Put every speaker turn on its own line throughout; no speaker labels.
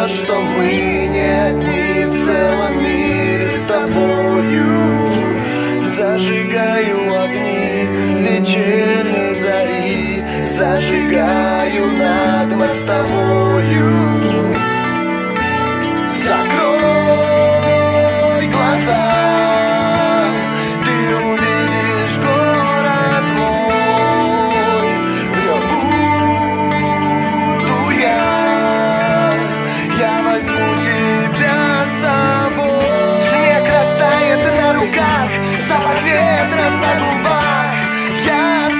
что мы не одни в целом мире с тобою. Зажигаю огни вечерней зари, зажигаю над мостовою. Закрой глаза, ты увидишь город мой. В нем буду я возьму тебя с собой. Снег растает на руках, запах ветра на губах. Я с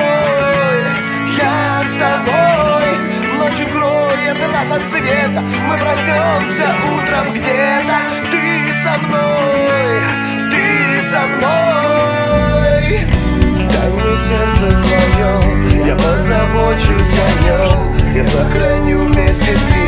тобой, ночь укроет нас от света. Мы проснемся утром где-то. Ты со мной, дай мне сердце свое, я позабочусь о нем. Я сохраню вместе с ним